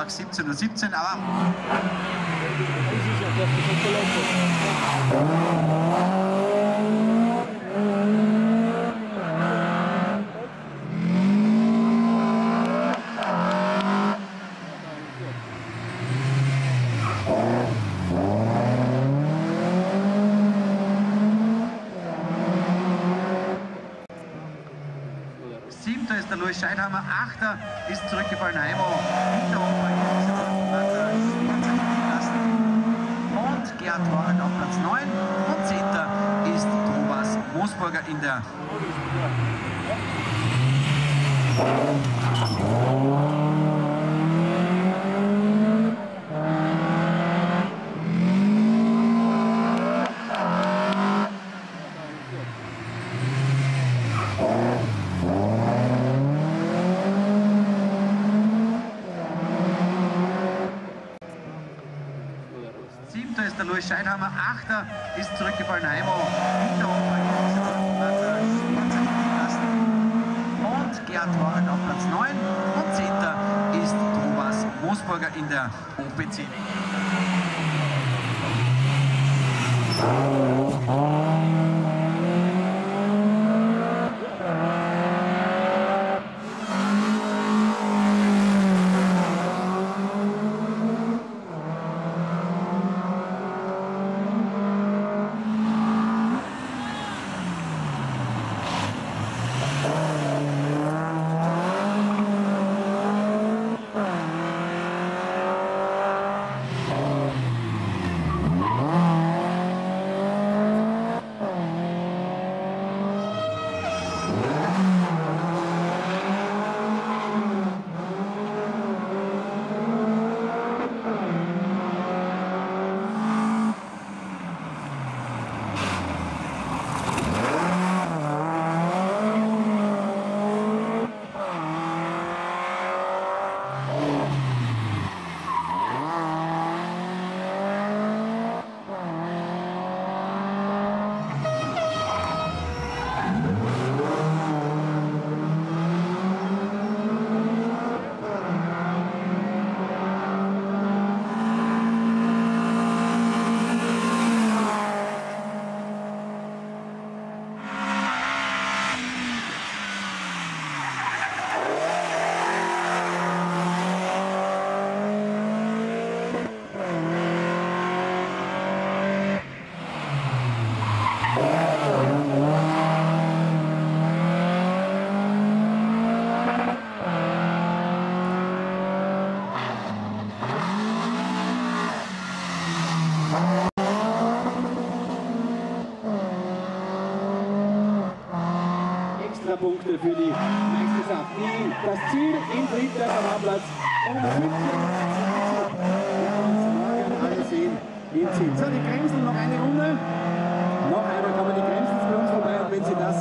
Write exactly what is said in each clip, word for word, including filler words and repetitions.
Sonntag siebzehn Uhr siebzehn, aber siebter ist der Louis Scheidhammer, achter ist zurückgefallen Heimo, und Gerd Warren auf Platz neun und zehnter ist Thomas Moosburger in der siebter ist der Louis Scheidhammer, achter ist zurückgefallen Heimo, und Gerd Warren auf Platz neun und zehnter ist Thomas Moosburger in der O P C. Punkte für die Meisterschaft. Die, das Ziel in Friedberg am Hauptplatz um fünfzehn Uhr. Wir uns morgen alle sehen im Ziel. So, die Bremsen noch eine Runde. Noch einmal kann man die Bremsen für uns vorbei und wenn Sie das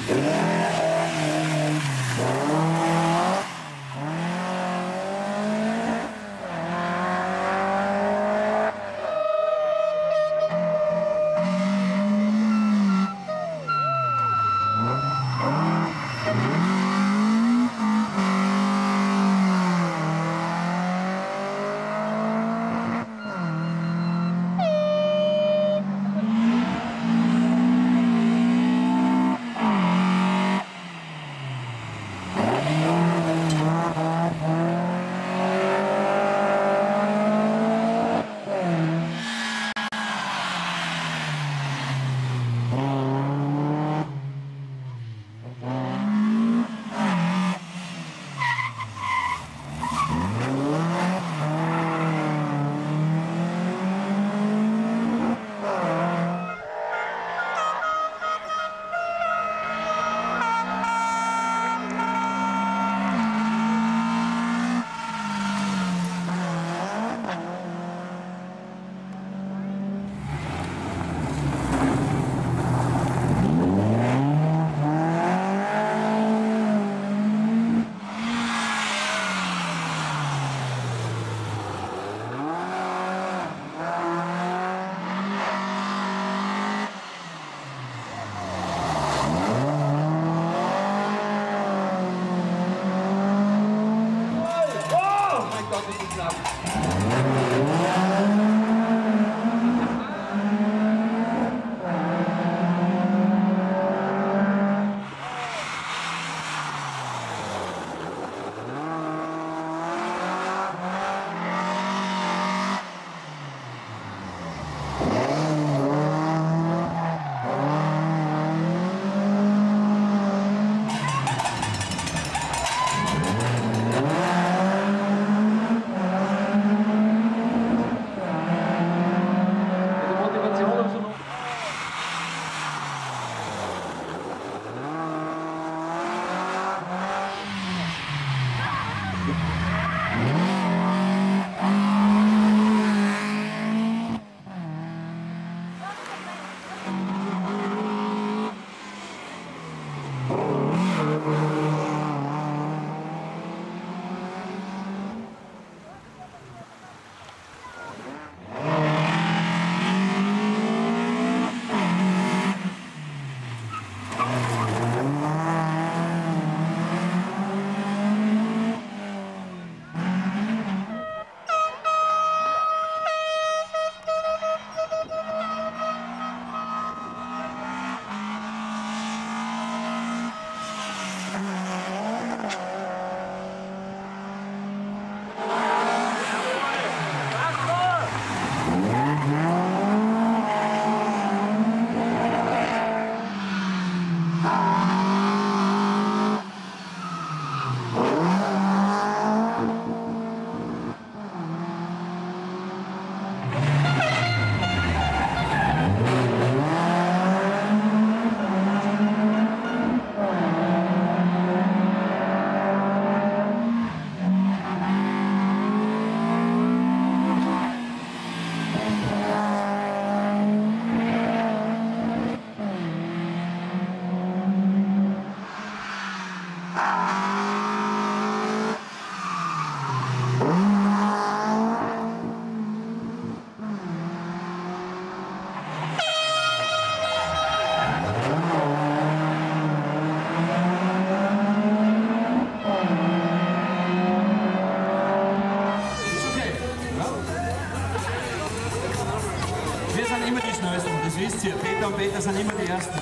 wisst ihr, Peter und Peter sind immer die Ersten.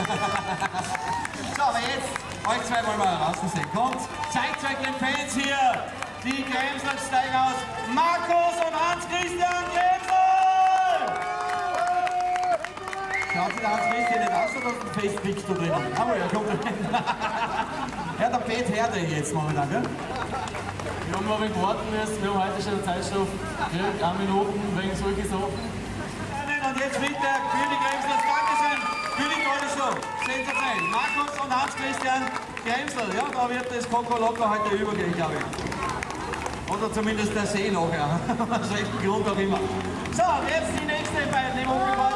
So, aber jetzt, euch zwei wollen wir draußen sehen. Kommt, zeigt euch den Fans hier, die Gemsler steigen aus. Markus und Hans-Christian Gemsler! Schaut sich der Hans-Christian nicht aus, oder hast du einen Festfix da drin? Aber ja, kommt rein. Ja, der Pet hört euch jetzt momentan, gell? Wir haben noch ein wenig warten müssen, wir haben heute schon eine Zeitstoff gekriegt, eine Minute wegen solche Sachen. Und jetzt bitte für die Gemsler, Dankeschön für die tolle Show. Sensationell. Markus und Hans-Christian Gemsler, ja, da wird das Coco Loco heute übergehen, glaube ich. Oder zumindest der See nachher, aus welchem Grund auch immer. So, jetzt die nächste beiden im Ungewahr.